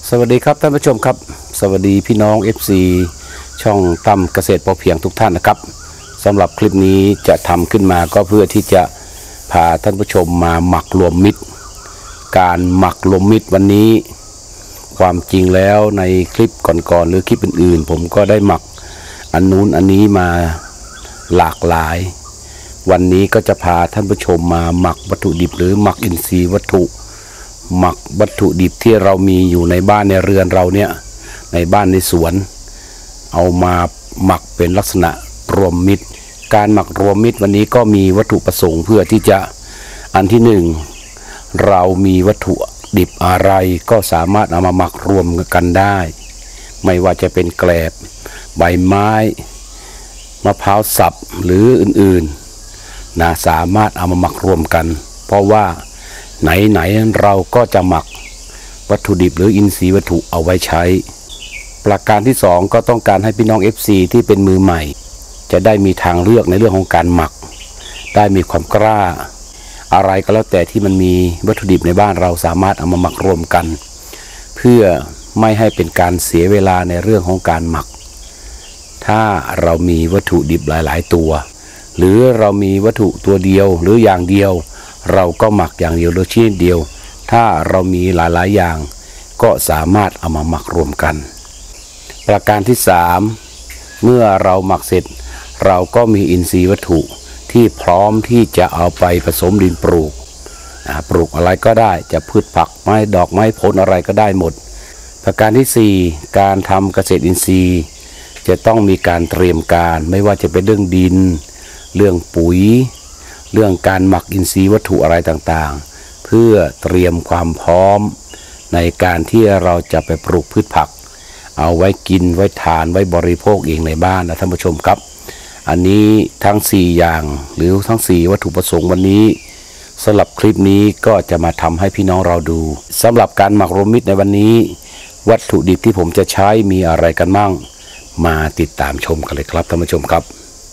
สวัสดีครับท่านผู้ชมครับสวัสดีพี่น้อง FC ช่องตั้มเกษตรพอเพียงทุกท่านนะครับสำหรับคลิปนี้จะทำขึ้นมาก็เพื่อที่จะพาท่านผู้ชมมาหมักรวมมิตรการหมักรวมมิตรวันนี้ความจริงแล้วในคลิปก่อนๆหรือคลิปอื่นๆผมก็ได้หมักอันนู้นอันนี้มาหลากหลายวันนี้ก็จะพาท่านผู้ชมมาหมักวัตถุดิบหรือหมักอินทรีย์วัตถุหมักวัตถุดิบที่เรามีอยู่ในบ้านในเรือนเราเนี่ยในบ้านในสวนเอามาหมักเป็นลักษณะรวมมิตรการหมักรวมมิตรวันนี้ก็มีวัตถุประสงค์เพื่อที่จะอันที่หนึ่งเรามีวัตถุดิบอะไรก็สามารถเอามาหมักรวมกันได้ไม่ว่าจะเป็นแกลบใบไม้มะพร้าวสับหรืออื่นๆนะสามารถเอามาหมักรวมกันเพราะว่าไหนเราก็จะหมักวัตถุดิบหรืออินทรีย์วัตถุเอาไว้ใช้ประการที่สองก็ต้องการให้พี่น้อง FC ที่เป็นมือใหม่จะได้มีทางเลือกในเรื่องของการหมักได้มีความกล้าอะไรก็แล้วแต่ที่มันมีวัตถุดิบในบ้านเราสามารถเอามาหมักรวมกันเพื่อไม่ให้เป็นการเสียเวลาในเรื่องของการหมักถ้าเรามีวัตถุดิบหลายๆตัวหรือเรามีวัตถุตัวเดียวหรืออย่างเดียวเราก็หมักอย่างเดียวหรือชิ้นเดียวถ้าเรามีหลายๆอย่างก็สามารถเอามาหมักรวมกันประการที่สามเมื่อเราหมักเสร็จเราก็มีอินทรีย์วัตถุที่พร้อมที่จะเอาไปผสมดินปลูกอะไรก็ได้จะพืชผักไม้ดอกไม้ผลอะไรก็ได้หมดประการที่สี่การทำเกษตรอินทรีย์จะต้องมีการเตรียมการไม่ว่าจะเป็นเรื่องดินเรื่องปุ๋ยเรื่องการหมักอินทรีย์วัตถุอะไรต่างๆเพื่อเตรียมความพร้อมในการที่เราจะไปปลูกพืชผักเอาไว้กินไว้ทานไว้บริโภคเองในบ้านนะท่านผู้ชมครับอันนี้ทั้ง4อย่างหรือทั้ง4วัตถุประสงค์วันนี้สำหรับคลิปนี้ก็จะมาทำให้พี่น้องเราดูสำหรับการหมักรวมมิตรในวันนี้วัตถุดิบที่ผมจะใช้มีอะไรกันบ้างมาติดตามชมกันเลยครับท่านผู้ชมครับ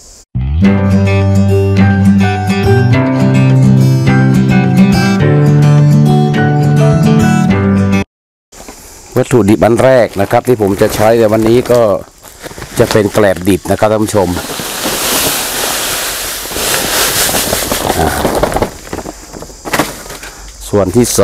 วัตถุดิบอันแรกนะครับที่ผมจะใช้ในวันนี้ก็จะเป็นแกลบดิบนะครับท่านผู้ชมส่วนที่ส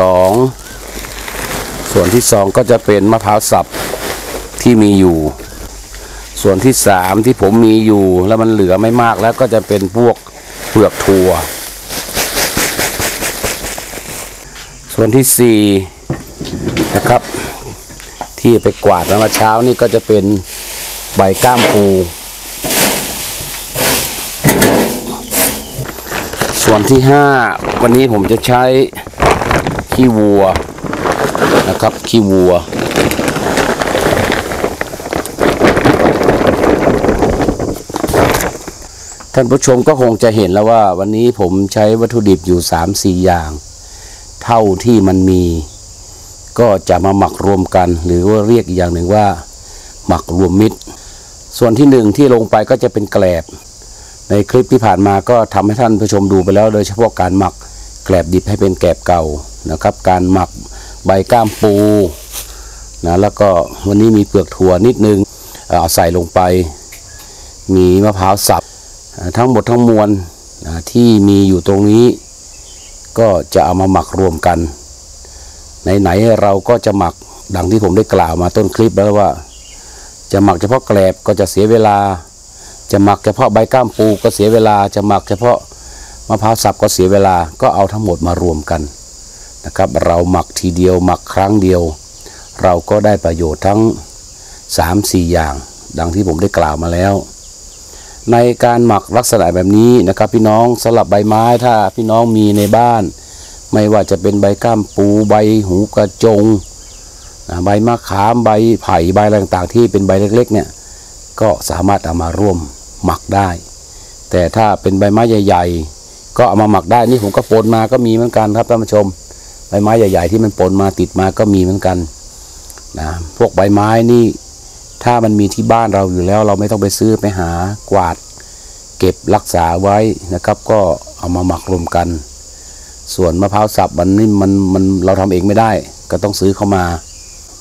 องก็จะเป็นมะพร้าวสับที่มีอยู่ส่วนที่สามที่ผมมีอยู่แล้วมันเหลือไม่มากแล้วก็จะเป็นพวกเปลือกถั่วส่วนที่สี่นะครับที่ไปกวาดเมื่อเช้านี่ก็จะเป็นใบก้ามปูส่วนที่5วันนี้ผมจะใช้ขี้วัวนะครับขี้วัวท่านผู้ชมก็คงจะเห็นแล้วว่าวันนี้ผมใช้วัตถุดิบอยู่ 3-4 อย่างเท่าที่มันมีก็จะมาหมักรวมกันหรือว่าเรียกอีกอย่างหนึ่งว่าหมักรวมมิตรส่วนที่1ที่ลงไปก็จะเป็นแกลบในคลิปที่ผ่านมาก็ทำให้ท่านผู้ชมดูไปแล้วโดยเฉพาะการหมักแกลบดิบให้เป็นแกลบเก่านะครับการหมักใบก้ามปูนะแล้วก็วันนี้มีเปลือกถั่วนิดนึงเอาใส่ลงไปมีมะพร้าวสับทั้งหมดทั้งมวลที่มีอยู่ตรงนี้ก็จะเอามาหมักรวมกันไหนเราก็จะหมักดังที่ผมได้กล่าวมาต้นคลิปแล้วว่าจะหมักเฉพาะแกลบก็จะเสียเวลาจะหมักเฉพาะใบก้ามปูก็เสียเวลาจะหมักเฉพาะมะพร้าวสับก็เสียเวลาก็เอาทั้งหมดมารวมกันนะครับเราหมักทีเดียวหมักครั้งเดียวเราก็ได้ประโยชน์ทั้ง 3-4 อย่างดังที่ผมได้กล่าวมาแล้วในการหมักลักษณะแบบนี้นะครับพี่น้องสำหรับใบไม้ถ้าพี่น้องมีในบ้านไม่ว่าจะเป็นใบก้ามปูใบหูกระจงใบมะขามใบไผ่ใบอะไรต่างๆที่เป็นใบเล็กๆเนี่ยก็สามารถเอามาร่วมหมักได้แต่ถ้าเป็นใบไม้ใหญ่ๆก็เอามาหมักได้นี่ผมก็ปนมาก็มีเหมือนกันครับท่านผู้ชมใบไม้ใหญ่ๆที่มันปนมาติดมาก็มีเหมือนกันนะพวกใบไม้นี่ถ้ามันมีที่บ้านเราอยู่แล้วเราไม่ต้องไปซื้อไปหากวาดเก็บรักษาไว้นะครับก็เอามาหมักรวมกันส่วนมะพร้าวสับมันนี่มันเราทำเองไม่ได้ก็ต้องซื้อเข้ามา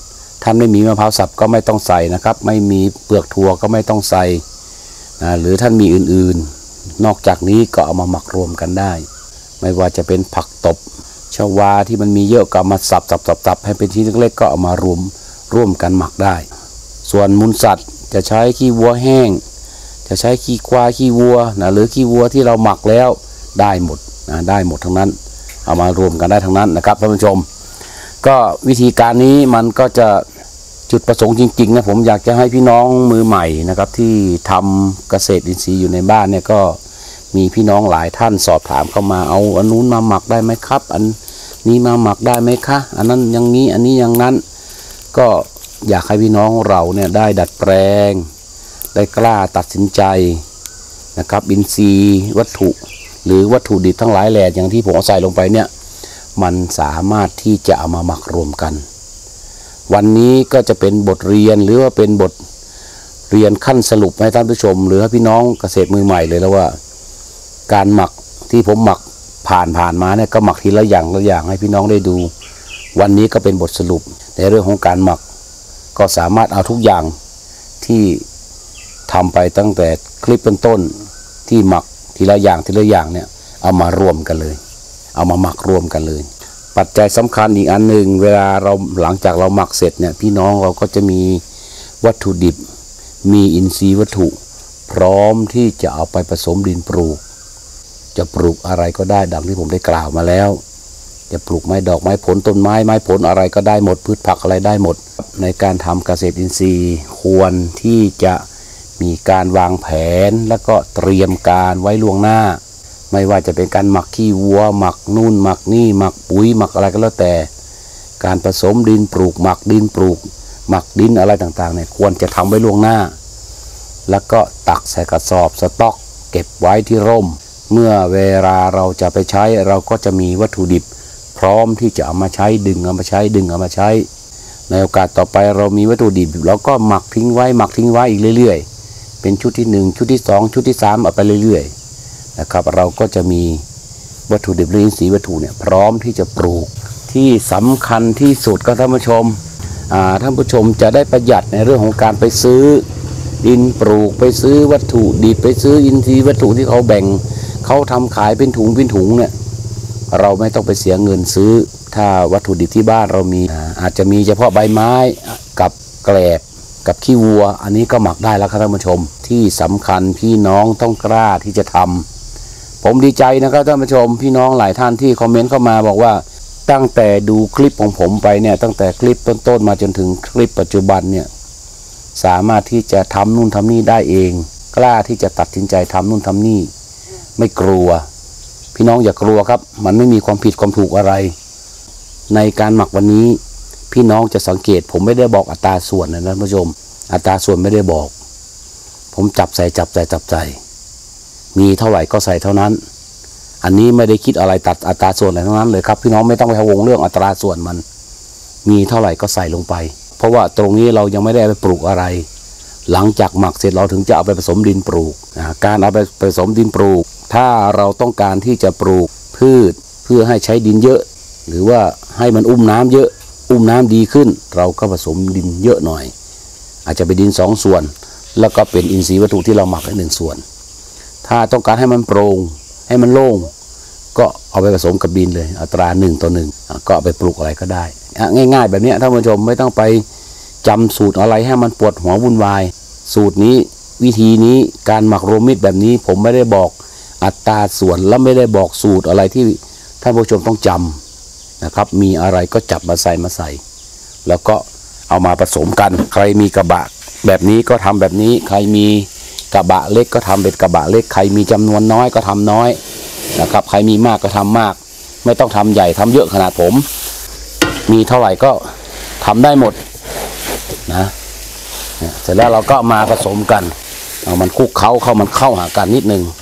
ท่านไม่มีมะพร้าวสับก็ไม่ต้องใส่นะครับไม่มีเปลือกถั่วก็ไม่ต้องใส่หรือท่านมีอื่นๆนอกจากนี้ก็เอามาหมักรวมกันได้ไม่ว่าจะเป็นผักตบชวาที่มันมีเยอะก็มาสับให้เป็นชิ้นเล็กๆก็เอามารวมกันหมักได้ส่วนมูลสัตว์จะใช้ขี้วัวแห้งจะใช้ขี้ควายขี้วัวหรือขี้วัวที่เราหมักแล้วได้หมดได้หมดทั้งนั้นเอามารวมกันได้ทั้งนั้นนะครับท่านผู้ชมก็วิธีการนี้มันก็จะจุดประสงค์จริงๆนะผมอยากจะให้พี่น้องมือใหม่นะครับที่ทำเกษตรอินทรีย์อยู่ในบ้านเนี่ยก็มีพี่น้องหลายท่านสอบถามเข้ามาเอาอันนู้นมาหมักได้ไหมครับอันนี้มาหมักได้ไหมคะอันนั้นอย่างนี้อันนี้อย่างนั้นก็อยากให้พี่น้องเราเนี่ยได้ดัดแปลงได้กล้าตัดสินใจนะครับอินทรีย์วัตถุหรือวัตถุดิบทั้งหลายแหล่อย่างที่ผมเอาใส่ลงไปเนี่ยมันสามารถที่จะเอามาหมักรวมกันวันนี้ก็จะเป็นบทเรียนหรือว่าเป็นบทเรียนขั้นสรุปให้ท่านผู้ชมหรือให้พี่น้องเกษตรมือใหม่เลยแล้วว่าการหมักที่ผมหมักผ่านมาเนี่ยก็หมักทีละอย่างให้พี่น้องได้ดูวันนี้ก็เป็นบทสรุปในเรื่องของการหมักก็สามารถเอาทุกอย่างที่ทำไปตั้งแต่คลิปต้นที่หมักทีละอย่างเนี่ยเอามารวมกันเลยเอามาหมักรวมกันเลยปัจจัยสำคัญอีกอันหนึ่งเวลาเราหลังจากเราหมักเสร็จเนี่ยพี่น้องเราก็จะมีวัตถุดิบมีอินทรีย์วัตถุพร้อมที่จะเอาไปผสมดินปลูกจะปลูกอะไรก็ได้ดังที่ผมได้กล่าวมาแล้วจะปลูกไม้ดอกไม้ผลต้นไม้ผลอะไรก็ได้หมดพืชผักอะไรได้หมดในการทำเกษตรอินทรีย์ควรที่จะมีการวางแผนแล้วก็เตรียมการไว้ล่วงหน้าไม่ว่าจะเป็นการหมักขี้วัวหมักนู่นหมักนี่หมักปุ๋ยหมักอะไรก็แล้วแต่การผสมดินปลูกหมักดินปลูกหมักดินอะไรต่างๆเนี่ยควรจะทำไว้ล่วงหน้าแล้วก็ตักใส่กระสอบสต๊อกเก็บไว้ที่ร่มเมื่อเวลาเราจะไปใช้เราก็จะมีวัตถุดิบพร้อมที่จะเอามาใช้ดึงเอามาใช้ในโอกาสต่อไปเรามีวัตถุดิบเราก็หมักทิ้งไว้อีกเรื่อยๆเป็นชุดที่1ชุดที่2ชุดที่3เอาไปเรื่อยๆนะครับเราก็จะมีวัตถุดิบหรืออินทรีย์วัตถุเนี่ยพร้อมที่จะปลูกที่สำคัญที่สุดก็ท่านผู้ชมจะได้ประหยัดในเรื่องของการไปซื้อดินปลูกไปซื้อวัตถุดิบไปซื้ออินทรีย์วัตถุที่เขาแบ่งเขาทำขายเป็นถุงเนี่ยเราไม่ต้องไปเสียเงินซื้อถ้าวัตถุดิบที่บ้านเรามีอาจจะมีเฉพาะใบไม้กับแกลบกับขี้วัวอันนี้ก็หมักได้แล้วครับท่านผู้ชมที่สำคัญพี่น้องต้องกล้าที่จะทำผมดีใจนะครับท่านผู้ชมพี่น้องหลายท่านที่คอมเมนต์เข้ามาบอกว่าตั้งแต่ดูคลิปของผมไปเนี่ยตั้งแต่คลิปต้นๆมาจนถึงคลิปปัจจุบันเนี่ยสามารถที่จะทำนู่นทำนี่ได้เองกล้าที่จะตัดสินใจทำนู่นทำนี่ไม่กลัวพี่น้องอย่ากลัวครับมันไม่มีความผิดความถูกอะไรในการหมักวันนี้พี่น้องจะสังเกตผมไม่ได้บอกอัตราส่วนนะท่านผู้ชมอัตราส่วนไม่ได้บอกผมจับใส่มีเท่าไหร่ก็ใส่เท่านั้นอันนี้ไม่ได้คิดอะไรตัดอัตราส่วนอะไรทั้งนั้นเลยครับพี่น้องไม่ต้องไปพะวงเรื่องอัตราส่วนมันมีเท่าไหร่ก็ใส่ลงไปเพราะว่าตรงนี้เรายังไม่ได้ไปปลูกอะไรหลังจากหมักเสร็จเราถึงจะเอาไปผสมดินปลูกการเอาไปผสมดินปลูกถ้าเราต้องการที่จะปลูกพืชเพื่อให้ใช้ดินเยอะหรือว่าให้มันอุ้มน้ำเยอะอุ้มน้ำดีขึ้นเราก็ผสมดินเยอะหน่อยอาจจะเป็นดิน2 ส่วนแล้วก็เป็นอินทรีย์วัตถุที่เราหมัก1 ส่วนถ้าต้องการให้มันโปร่งให้มันโล่งก็เอาไปผสมกับดินเลยอัตรา1:1ก็เอาไปปลูกอะไรก็ได้ง่ายๆแบบนี้ท่านผู้ชมไม่ต้องไปจำสูตรอะไรให้มันปวดหัววุ่นวายสูตรนี้วิธีนี้การหมักรวมมิตรแบบนี้ผมไม่ได้บอกอัตราส่วนและไม่ได้บอกสูตรอะไรที่ท่านผู้ชมต้องจำนะครับมีอะไรก็จับมาใส่แล้วก็เอามาผสมกันใครมีกระบะแบบนี้ก็ทำแบบนี้ใครมีกระบะเล็กก็ทำเป็นกระบะเล็กใครมีจำนวนน้อยก็ทำน้อยนะครับใครมีมากก็ทำมากไม่ต้องทำใหญ่ทำเยอะขนาดผมมีเท่าไหร่ก็ทำได้หมดนะเสร็จแล้วเราก็มาผสมกันเอามันคลุกเข้ามันเข้าหากันนิดนึง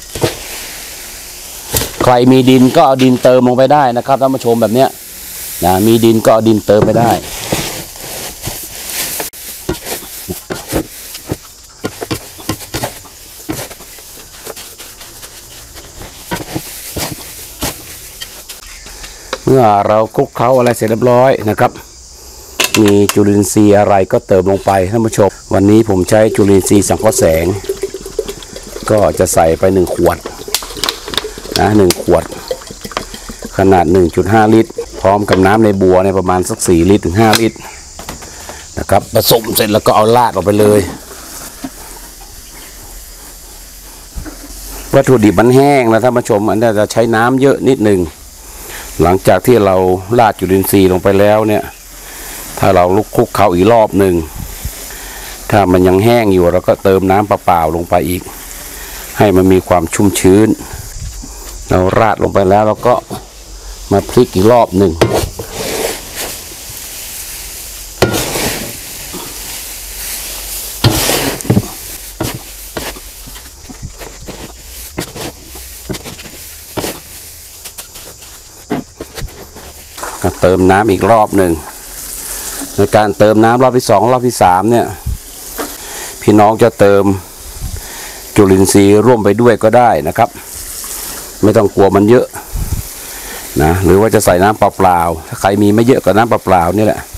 ใครมีดินก็เอาดินเติมลงไปได้นะครับท่านผู้ชมแบบเนี้ยนะมีดินก็เอาดินเติมไปได้เมื่อเราคลุกเคล้าอะไรเสร็จเรียบร้อยนะครับมีจุลินทรีย์อะไรก็เติมลงไปท่านผู้ชมวันนี้ผมใช้จุลินทรีย์สังเคราะห์แสงก็จะใส่ไป1 ขวดนะ1 ขวดขนาด 1.5 ลิตรพร้อมกับน้ำในบัวในประมาณสัก4 ลิตรถึง 5 ลิตรนะครับผสมเสร็จแล้วก็เอาราดออกไปเลยวัตถุดิบมันแห้งนะท่านผู้ชมอันนี้จะใช้น้ำเยอะนิดหนึ่งหลังจากที่เราราดจุลินทรีย์ลงไปแล้วเนี่ยถ้าเราลุกคลุกเขาอีกรอบหนึ่งถ้ามันยังแห้งอยู่เราก็เติมน้ำเปล่าๆลงไปอีกให้มันมีความชุ่มชื้นเราราดลงไปแล้วเราก็มาพลิกอีกรอบหนึ่งเติมน้ำอีกรอบหนึ่งในการเติมน้ำรอบที่2รอบที่3เนี่ยพี่น้องจะเติมจุลินทรีย์ร่วมไปด้วยก็ได้นะครับไม่ต้องกลัวมันเยอะนะหรือว่าจะใส่น้ำเปล่าๆถ้าใครมีไม่เยอะก็น้ำเปล่าๆนี่แหละ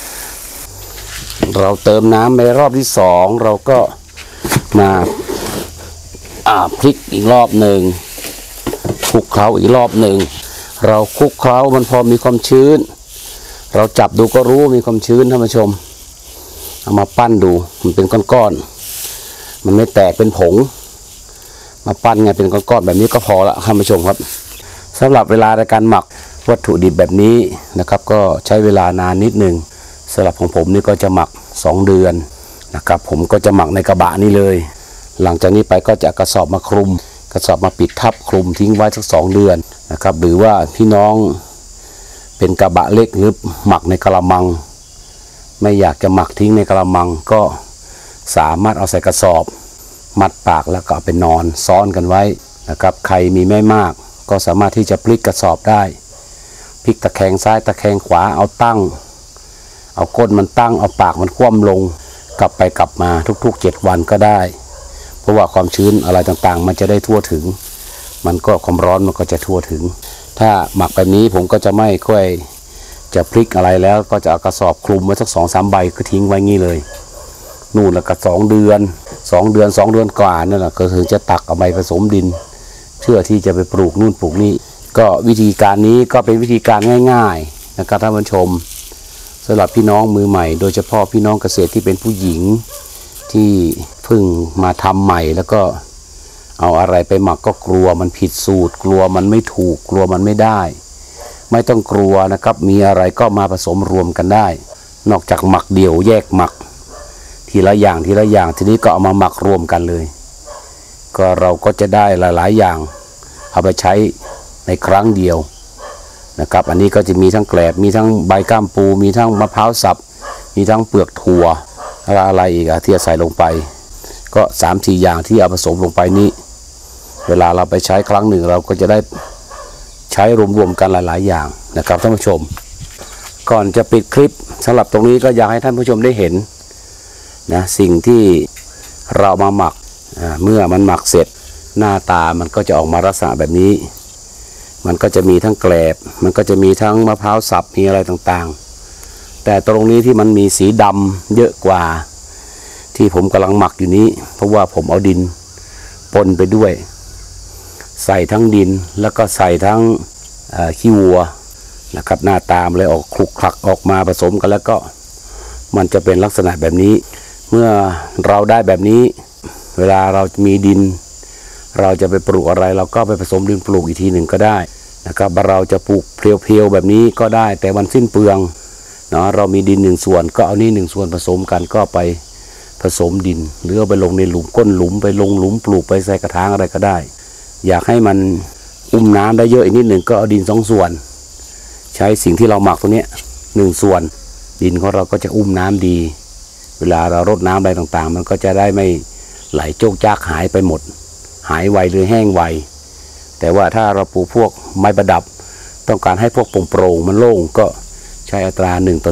เราเติมน้ำในรอบที่2เราก็มาพลิกอีกรอบหนึ่งคลุกเคล้าอีกรอบหนึ่งเราคลุกเคล้ามันพอมีความชื้นเราจับดูก็รู้มีความชื้นท่านผู้ชมเอามาปั้นดูมันเป็นก้อนๆมันไม่แตกเป็นผงมาปั้นไงเป็นก้อนๆแบบนี้ก็พอละท่านผู้ชมครับสำหรับเวลาในการหมักวัตถุดิบแบบนี้นะครับก็ใช้เวลานานนิดนึงสำหรับของผมนี่ก็จะหมัก2 เดือนนะครับผมก็จะหมักในกระบะนี้เลยหลังจากนี้ไปก็จะกระสอบมาคลุมกระสอบมาปิดทับคลุมทิ้งไว้สัก2 เดือนนะครับหรือว่าพี่น้องเป็นกระบะเล็กหรือหมักในกระมังไม่อยากจะหมักทิ้งในกระมังก็สามารถเอาใส่กระสอบมัดปากแล้วก็เอาไปนอนซ้อนกันไว้นะครับใครมีไม่มากก็สามารถที่จะพลิกกระสอบได้พลิกตะแคงซ้ายตะแคงขวาเอาตั้งเอาก้นมันตั้งเอาปากมันคว่ำลงกลับไปกลับมาทุกๆ7 วันก็ได้เพราะว่าความชื้นอะไรต่างๆมันจะได้ทั่วถึงมันก็ความร้อนมันก็จะทั่วถึงถ้าหมักแบบนี้ผมก็จะไม่ค่อยจะพลิกอะไรแล้วก็จะเอากระสอบคลุมไว้สัก2-3 ใบก็ทิ้งไว้งี้เลยนู่นแล้วก็2 เดือนกว่านั่นแหละก็คือจะตักเอาใบผสมดินเพื่อที่จะไปปลูกนู่นปลูกนี่ก็วิธีการนี้ก็เป็นวิธีการง่ายๆนะครับท่านผู้ชมสำหรับพี่น้องมือใหม่โดยเฉพาะพี่น้องเกษตรที่เป็นผู้หญิงที่เพิ่งมาทำใหม่แล้วก็เอาอะไรไปหมักก็กลัวมันผิดสูตรกลัวมันไม่ถูกกลัวมันไม่ได้ไม่ต้องกลัวนะครับมีอะไรก็มาผสมรวมกันได้นอกจากหมักเดี่ยวแยกหมักทีละอย่างทีนี้ก็เอามาหมักรวมกันเลยก็เราก็จะได้หลายๆอย่างเอาไปใช้ในครั้งเดียวนะครับอันนี้ก็จะมีทั้งแกลบมีทั้งใบก้ามปูมีทั้งมะพร้าวสับมีทั้งเปลือกถั่วอะไรอีกที่จะใส่ลงไปก็3-4 อย่างที่เอาผสมลงไปนี้เวลาเราไปใช้ครั้งหนึ่งเราก็จะได้ใช้รวมๆกันหลายๆอย่างนะครับท่านผู้ชมก่อนจะปิดคลิปสำหรับตรงนี้ก็อยากให้ท่านผู้ชมได้เห็นนะสิ่งที่เรามาหมักเมื่อมันหมักเสร็จหน้าตามันก็จะออกมาลักษณะแบบนี้มันก็จะมีทั้งแกลบมันก็จะมีทั้งมะพร้าวสับมีอะไรต่างๆแต่ตรงนี้ที่มันมีสีดำเยอะกว่าที่ผมกำลังหมักอยู่นี้เพราะว่าผมเอาดินปนไปด้วยใส่ทั้งดินแล้วก็ใส่ทั้งขี้วัวนะครับหน้าตามเลยออกคลุกคลักออกมาผสมกันแล้วก็มันจะเป็นลักษณะแบบนี้เมื่อเราได้แบบนี้เวลาเรามีดินเราจะไปปลูกอะไรเราก็ไปผสมดินปลูกอีกทีหนึ่งก็ได้นะครับเราจะปลูกเพียวๆแบบนี้ก็ได้แต่มันสิ้นเปลืองเนาะเรามีดิน1 ส่วนก็เอานี่1 ส่วนผสมกันก็ไปผสมดินหรือเอาไปลงในหลุมก้นหลุมไปลงหลุมปลูกไปใส่กระถางอะไรก็ได้อยากให้มันอุ้มน้ำได้เยอะอีกนิดหนึ่งก็เอาดิน2 ส่วนใช้สิ่งที่เราหมักตรงนี้1 ส่วนดินของเราก็จะอุ้มน้ำดีเวลาเรารดน้ำอะไรต่างๆมันก็จะได้ไม่ไหลโจกจากหายไปหมดหายไวหรือแห้งไวแต่ว่าถ้าเราปลูกพวกไม้ประดับต้องการให้พวกโปร่งๆมันโล่งก็ใช้อัตรา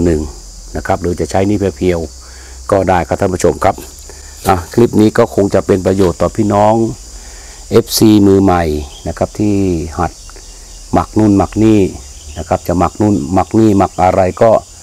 1:1นะครับหรือจะใช้นี่เพียวๆก็ได้ครับท่านผู้ชมครับคลิปนี้ก็คงจะเป็นประโยชน์ต่อพี่น้อง FC มือใหม่นะครับที่หัดหมักนู่นหมักนี่นะครับจะหมักนู่นหมักนี่หมักอะไรก็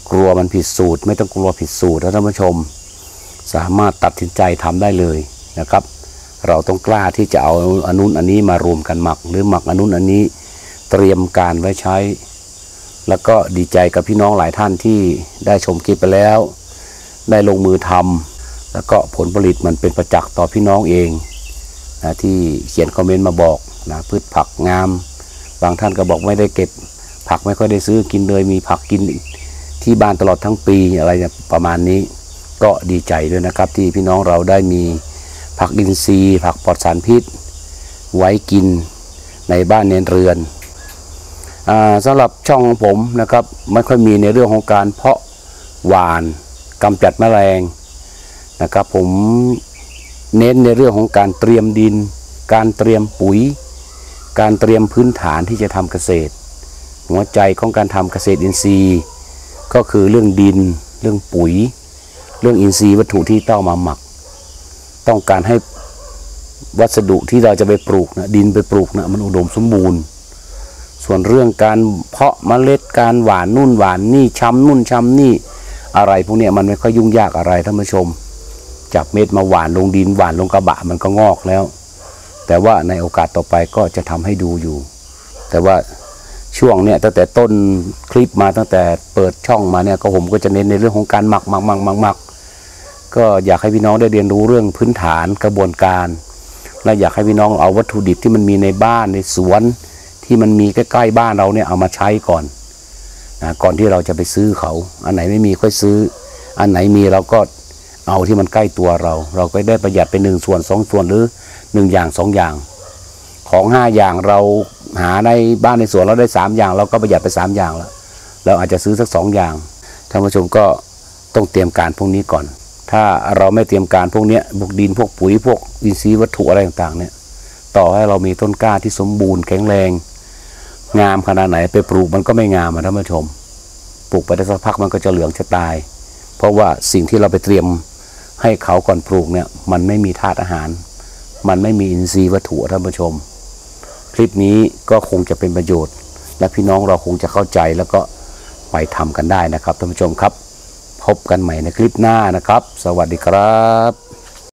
กลัวมันผิดสูตรไม่ต้องกลัวผิดสูตรท่านผู้ชมสามารถตัดสินใจทำได้เลยนะครับเราต้องกล้าที่จะเอาอันนู้นอันนี้มารวมกันหมักหรือหมักอันนู้นอันนี้เตรียมการไว้ใช้แล้วก็ดีใจกับพี่น้องหลายท่านที่ได้ชมคลิปไปแล้วได้ลงมือทำแล้วก็ผลผลิตมันเป็นประจักษ์ต่อพี่น้องเองนะที่เขียนคอมเมนต์มาบอกนะพืชผักงามบางท่านก็บอกไม่ได้เก็บผักไม่ค่อยได้ซื้อกินเลยมีผักกินที่บ้านตลอดทั้งปีอะไรประมาณนี้ก็ดีใจด้วยนะครับที่พี่น้องเราได้มีผักอินทรีย์ผักปลอดสารพิษไว้กินในบ้านในเรือนสำหรับช่องของผมนะครับไม่ค่อยมีในเรื่องของการเพาะหว่านกำจัดแมลงนะครับผมเน้นในเรื่องของการเตรียมดินการเตรียมปุ๋ยการเตรียมพื้นฐานที่จะทำเกษตรหัวใจของการทำเกษตรอินทรีย์ก็คือเรื่องดินเรื่องปุ๋ยเรื่องอินทรีย์วัตถุที่ต้องมาหมักต้องการให้วัสดุที่เราจะไปปลูกนะดินไปปลูกนะมันอุดมสมบูรณ์ส่วนเรื่องการเพาะเมล็ดการหว่านนู่นหว่านนี่ช้ำนู่นช้ำนี่อะไรพวกนี้มันไม่ค่อยยุ่งยากอะไรท่านผู้ชมจับเม็ดมาหว่านลงดินหว่านลงกระบะมันก็งอกแล้วแต่ว่าในโอกาสต่อไปก็จะทำให้ดูอยู่แต่ว่าช่วงเนี้ยตั้งแต่ต้นคลิปมาตั้งแต่เปิดช่องมาเนี่ยก็ผมก็จะเน้นในเรื่องของการหมักก็อยากให้พี่น้องได้เรียนรู้เรื่องพื้นฐานกระบวนการและอยากให้พี่น้องเอาวัตถุดิบที่มันมีในบ้านในสวนที่มันมีใกล้ๆบ้านเราเนี่ยเอามาใช้ก่อนนะก่อนที่เราจะไปซื้อเขาอันไหนไม่มีค่อยซื้ออันไหนมีเราก็เอาที่มันใกล้ตัวเราก็ได้ประหยัดไป1 ส่วน 2 ส่วนหรือ1 อย่าง 2 อย่างของ5 อย่างเราหาในบ้านในสวนเราได้3 อย่างเราก็ประหยัดไป3 อย่างแล้วเราอาจจะซื้อสัก2 อย่างท่านผู้ชมก็ต้องเตรียมการพวกนี้ก่อนถ้าเราไม่เตรียมการพวกนี้พวกดินพวกปุ๋ยพวกอินทรีย์วัตถุอะไรต่างๆเนี่ยต่อให้เรามีต้นกล้าที่สมบูรณ์แข็งแรงงามขนาดไหนไปปลูกมันก็ไม่งามท่านผู้ชมปลูกไปได้สักพักมันก็จะเหลืองจะตายเพราะว่าสิ่งที่เราไปเตรียมให้เขาก่อนปลูกเนี่ยมันไม่มีธาตุอาหารมันไม่มีอินทรีย์วัตถุท่านผู้ชมคลิปนี้ก็คงจะเป็นประโยชน์และพี่น้องเราคงจะเข้าใจแล้วก็ไปทำกันได้นะครับท่านผู้ชมครับพบกันใหม่ในคลิปหน้านะครับสวัสดีครับ